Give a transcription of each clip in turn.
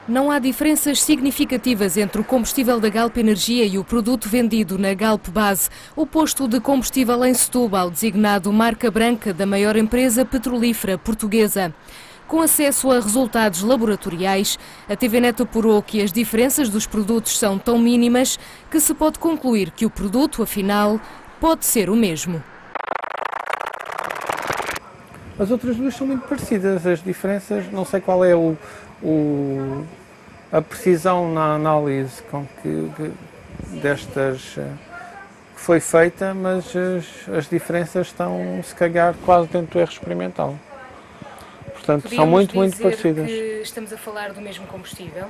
Não há diferenças significativas entre o combustível da Galp Energia e o produto vendido na Galp Base, o posto de combustível em Setúbal, designado marca branca da maior empresa petrolífera portuguesa. Com acesso a resultados laboratoriais, a TVNet apurou que as diferenças dos produtos são tão mínimas que se pode concluir que o produto, afinal, pode ser o mesmo. As outras duas são muito parecidas, as diferenças, não sei qual é a precisão na análise com que destas que foi feita, mas as diferenças estão, se calhar, quase dentro do erro experimental. Portanto, são muito parecidas. Que estamos a falar do mesmo combustível?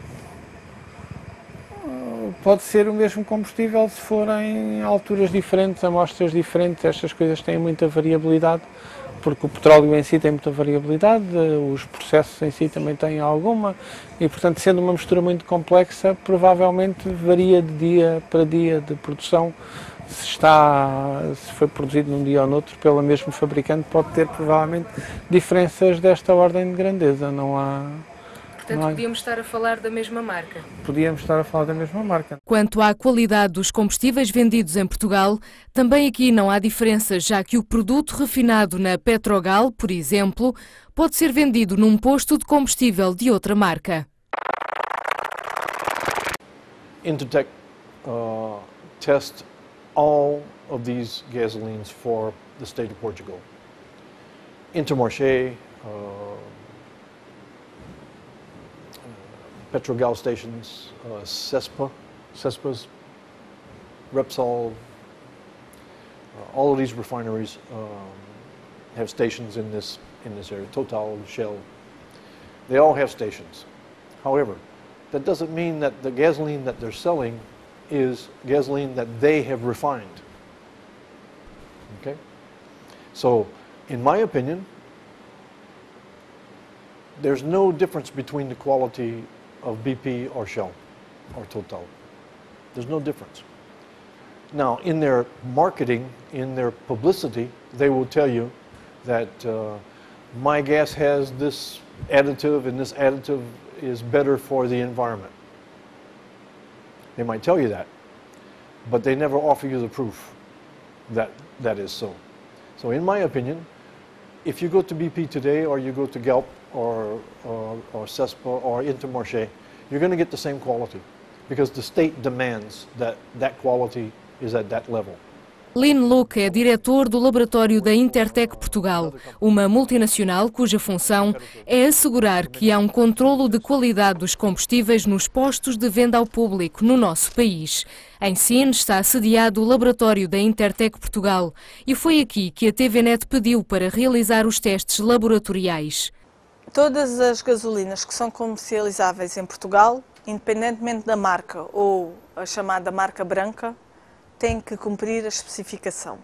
Pode ser o mesmo combustível se forem alturas diferentes, amostras diferentes, estas coisas têm muita variabilidade, porque o petróleo em si tem muita variabilidade, os processos em si também têm alguma, e portanto, sendo uma mistura muito complexa, provavelmente varia de dia para dia de produção. Se foi produzido num dia ou noutro pelo mesmo fabricante, pode ter provavelmente diferenças desta ordem de grandeza. Portanto, podíamos estar a falar da mesma marca? Podíamos estar a falar da mesma marca. Quanto à qualidade dos combustíveis vendidos em Portugal, também aqui não há diferença, já que o produto refinado na Petrogal, por exemplo, pode ser vendido num posto de combustível de outra marca. Intertek test all of these gasolines for the state of Portugal. Intermarché, Petrogal stations, CESPA's, Repsol, all of these refineries have stations in this area. Total, Shell, they all have stations. However, that doesn't mean that the gasoline that they're selling is gasoline that they have refined. Okay? So, in my opinion, there's no difference between the quality of BP or Shell or Total. There's no difference. Now, in their marketing, in their publicity, they will tell you that my gas has this additive and this additive is better for the environment. They might tell you that, but they never offer you the proof that that is so. So in my opinion, if you go to BP today or you go to Galp or CESPA or Intermarché, you're going to get the same quality because the state demands that that quality is at that level. Lynn Luke é diretor do laboratório da Intertek Portugal, uma multinacional cuja função é assegurar que há um controlo de qualidade dos combustíveis nos postos de venda ao público no nosso país. Em Sines está sediado o laboratório da Intertek Portugal e foi aqui que a TVNet pediu para realizar os testes laboratoriais. Todas as gasolinas que são comercializáveis em Portugal, independentemente da marca ou a chamada marca branca, têm que cumprir a especificação.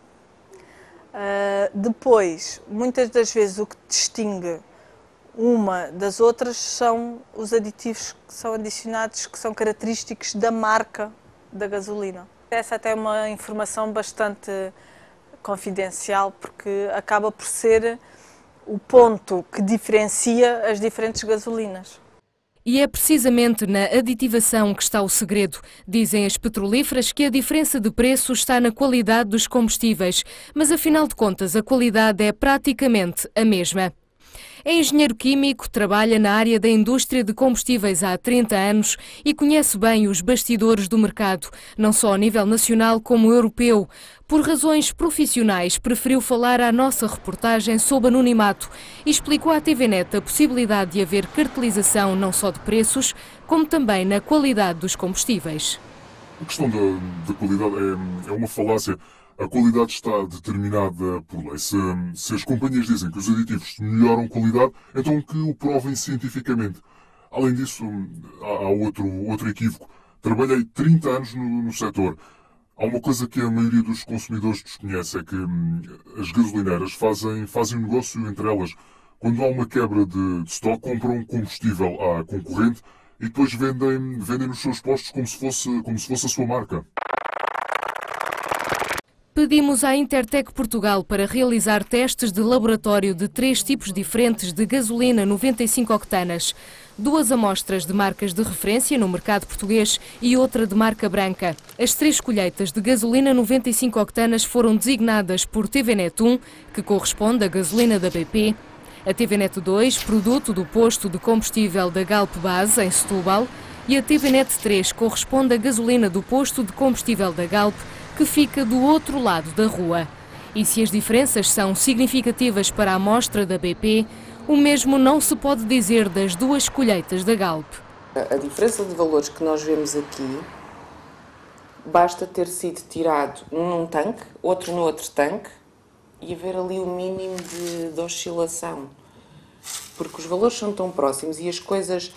Depois, muitas das vezes o que distingue uma das outras são os aditivos que são adicionados, que são característicos da marca da gasolina. Essa até é uma informação bastante confidencial, porque acaba por ser o ponto que diferencia as diferentes gasolinas. E é precisamente na aditivação que está o segredo. Dizem as petrolíferas que a diferença de preço está na qualidade dos combustíveis, mas afinal de contas a qualidade é praticamente a mesma. É engenheiro químico, trabalha na área da indústria de combustíveis há 30 anos e conhece bem os bastidores do mercado, não só a nível nacional como europeu. Por razões profissionais, preferiu falar à nossa reportagem sob anonimato e explicou à TVNet a possibilidade de haver cartelização não só de preços, como também na qualidade dos combustíveis. A questão da qualidade é uma falácia. A qualidade está determinada por lei. Se as companhias dizem que os aditivos melhoram qualidade, então que o provem cientificamente. Além disso, há outro equívoco. Trabalhei 30 anos no setor. Há uma coisa que a maioria dos consumidores desconhece, é que as gasolineiras fazem um negócio entre elas. Quando há uma quebra de estoque, compram combustível à concorrente e depois vendem nos seus postos como se fosse a sua marca. Pedimos à Intertec Portugal para realizar testes de laboratório de 3 tipos diferentes de gasolina 95 octanas. 2 amostras de marcas de referência no mercado português e outra de marca branca. As 3 colheitas de gasolina 95 octanas foram designadas por TVNet 1, que corresponde à gasolina da BP, a TVNet 2, produto do posto de combustível da Galp Base, em Setúbal, e a TVNet 3 corresponde à gasolina do posto de combustível da Galp, que fica do outro lado da rua. E se as diferenças são significativas para a amostra da BP, o mesmo não se pode dizer das 2 colheitas da Galp. A diferença de valores que nós vemos aqui, basta ter sido tirado num tanque, outro no outro tanque, e haver ali o mínimo de oscilação. Porque os valores são tão próximos e as coisas,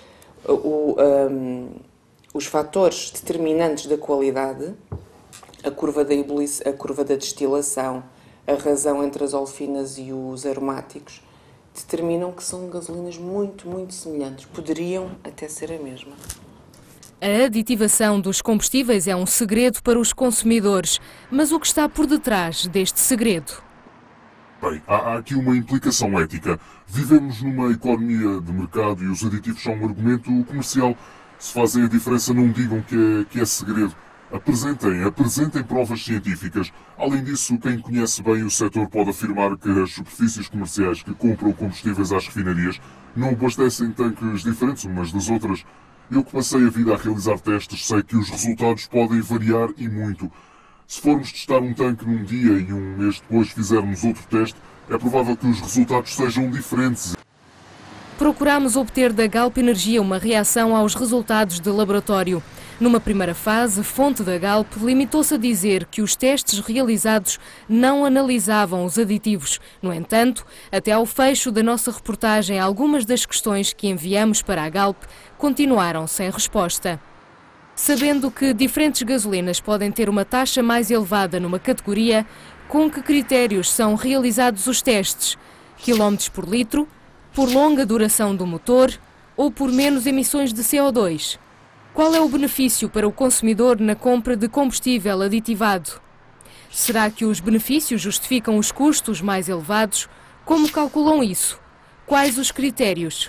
os fatores determinantes da qualidade, a curva da destilação, a razão entre as olefinas e os aromáticos, determinam que são gasolinas muito, muito semelhantes. Poderiam até ser a mesma. A aditivação dos combustíveis é um segredo para os consumidores, mas o que está por detrás deste segredo? Bem, há aqui uma implicação ética. Vivemos numa economia de mercado e os aditivos são um argumento comercial. Se fazem a diferença, não digam que é segredo. Apresentem provas científicas. Além disso, quem conhece bem o setor pode afirmar que as superfícies comerciais que compram combustíveis às refinarias não abastecem tanques diferentes umas das outras. Eu que passei a vida a realizar testes sei que os resultados podem variar e muito. Se formos testar um tanque num dia e um mês depois fizermos outro teste, é provável que os resultados sejam diferentes. Procuramos obter da Galp Energia uma reação aos resultados de laboratório. Numa primeira fase, fonte da Galp limitou-se a dizer que os testes realizados não analisavam os aditivos. No entanto, até ao fecho da nossa reportagem, algumas das questões que enviamos para a Galp continuaram sem resposta. Sabendo que diferentes gasolinas podem ter uma taxa mais elevada numa categoria, com que critérios são realizados os testes? Quilómetros por litro, por longa duração do motor ou por menos emissões de CO2? Qual é o benefício para o consumidor na compra de combustível aditivado? Será que os benefícios justificam os custos mais elevados? Como calculam isso? Quais os critérios?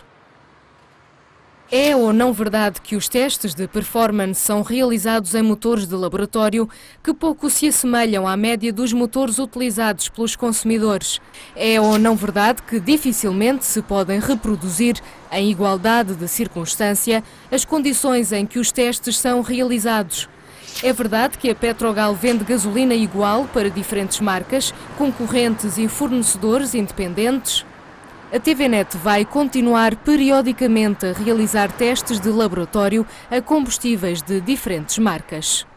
É ou não verdade que os testes de performance são realizados em motores de laboratório que pouco se assemelham à média dos motores utilizados pelos consumidores? É ou não verdade que dificilmente se podem reproduzir, em igualdade de circunstância, as condições em que os testes são realizados? É verdade que a Petrogal vende gasolina igual para diferentes marcas, concorrentes e fornecedores independentes? A TVNet vai continuar periodicamente a realizar testes de laboratório a combustíveis de diferentes marcas.